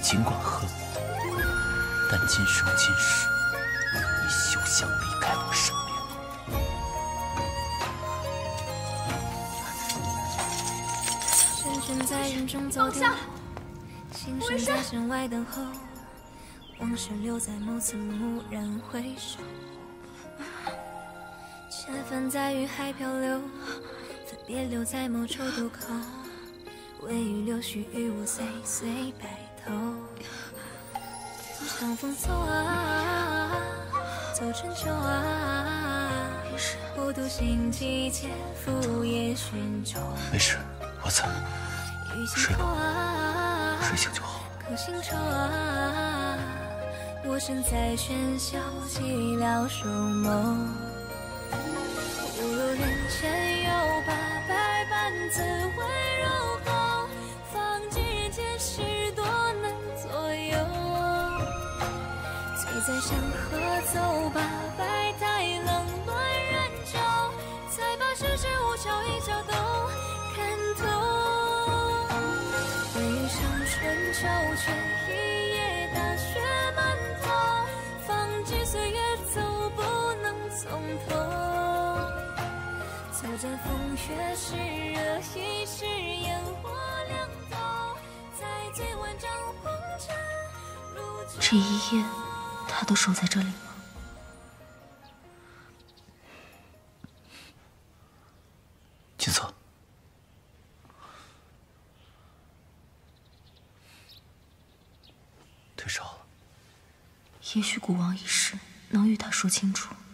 尽管恨我，但今生今世，你休想离开我身边。 缱绻在人中走丢，心声在身外等候，往事留在某次蓦然回首。千帆在云海漂流，分别留在某处渡口，微雨柳絮与我岁岁白头。长风走啊，走春秋啊，我独行几千赴夜寻舟。 没事，我在。睡吧，睡醒就好。 可心愁啊，我身在喧嚣，寂寥守眸。不如人间有把百般滋味入口，方知人间事多难左右。醉在山河走吧，百态冷暖人酒，才把世事无常一角都看透。春秋却一夜大雪满头，方知岁月走不能从头。走战风月是热一世烟火两头，在最万丈红尘如这一夜他都守在这里吗？ 锦瑟，退烧了。 也许古王一事能与他说清楚。